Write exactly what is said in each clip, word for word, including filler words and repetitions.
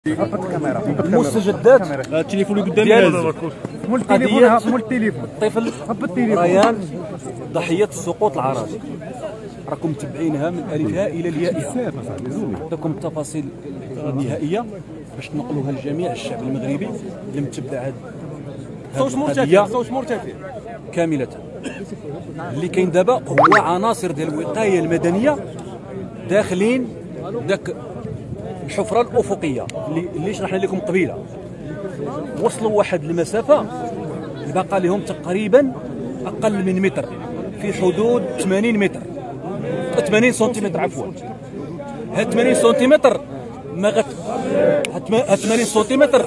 المستجدات التليفون اللي قدامي هذا مول التليفون مول التليفون طفل ريان ضحيه السقوط العراضي. راكم متبعينها من الفها الى اليائها. عندكم التفاصيل النهائيه باش تنقلوها لجميع الشعب المغربي اللي متبع هذه صوت مرتفع صوت مرتفع كامله. اللي كاين دابا هو عناصر ديال الوقايه المدنيه داخلين داك الحفره الافقيه اللي اللي شرحنا لكم قبيله. وصلوا واحد المسافه بقى لهم تقريبا اقل من متر، في حدود ثمانين متر ثمانين سنتيمتر عفوا. هاد ثمانين سنتيمتر ما غت هاد ثمانين سنتيمتر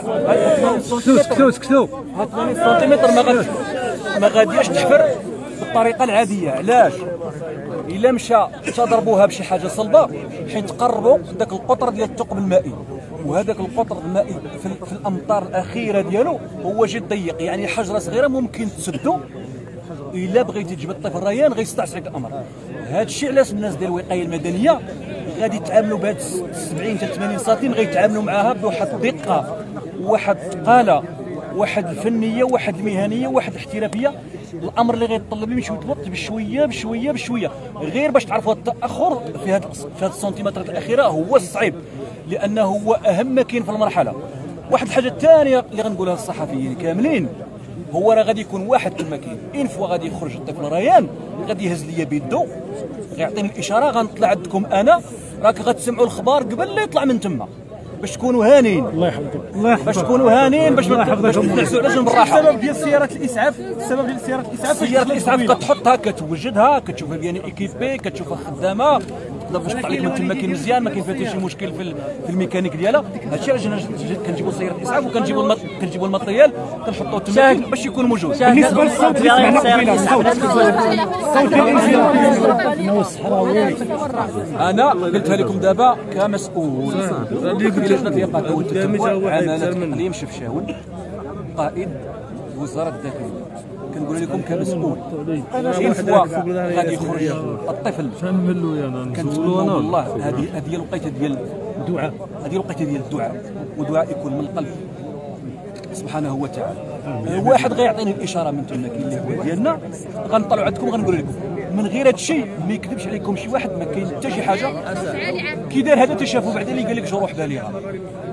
سكتو سكتو هاد ثمانين سنتيمتر ما غت ما غادياش تحفر بالطريقه العاديه. علاش؟ الا مشى تضربوها بشي حاجه صلبه حين تقربوا داك القطر ديال الثقب المائي، وهذاك القطر المائي في, في الامطار الاخيره ديالو هو جد ضيق، يعني حجره صغيره ممكن تسدو. الا بغيتي تجبد الطفل ريان غيستعصيك الامر. هذا الشيء علاش الناس ديال الوقايه المدنيه غادي يتعاملوا بهاد سبعين حتى ثمانين سنتيم، غيتعاملوا معاها بواحد الدقه وواحد الثقاله واحد الفنيه واحد المهنيه واحد الاحترافيه. الامر اللي غيتطلب يمشي يتوط بشويه بشويه بشويه، غير باش تعرفوا التاخر في هذه في هذه السنتيمترات الاخيره هو الصعيب، لانه هو اهم ما كاين في المرحله. واحد الحاجه الثانيه اللي غنقولها للصحفيين كاملين، هو راه غادي يكون واحد كما كاين ان فوا غادي يخرج الطفل ريان غادي يهز ليا بيدو غيعطيني الاشاره غنطلع عندكم انا، راك غتسمعوا الخبر قبل لا يطلع من تما باش تكونوا هانين. الله يحفظك الله يحفظك باش تكونوا هانين باش ما تنعسوا على جنب الراحه. السبب ديال سيارات الاسعاف السبب ديال سيارات الاسعاف سيارات الاسعاف كتحطها كتوجدها كتشوفها بيان ايكيبي كتشوفها خدامه باش تطلع لك من تما كاين مزيان ما كاين فيها حتى شي مشكل في في الميكانيك ديالها. هادشي علاش كنجيبوا سيارات الاسعاف وكنجيبوا كنجيبوا الماتريال كنحطوه تما باش يكون موجود. بالنسبه للصوت اللي سمعنا قبيله الصوت الصوت ديال الصحراوي انا قلتها لكم دابا كمسؤول في لجنه الإيقاف والتتبع عماله اقليم شفشاون قائد وزاره الداخليه. كنقول لكم كمسؤول ان فوا غادي يخرج الطفل كنتمنوا والله هذه هذه الوقيته ديال الدعاء، هذه الوقيته ديال الدعاء، ودعاء يكون من القلب سبحانه وتعالى. واحد غيعطيني الاشاره من تما كاين اللي هو ديالنا غنطلعوا عندكم غنقول لكم من غير هذا الشيء ما يكذبش عليكم شي واحد، ما كاين حتى شي حاجه كي دار هذا تشافوا بعدا اللي قال لك جو روح باليها.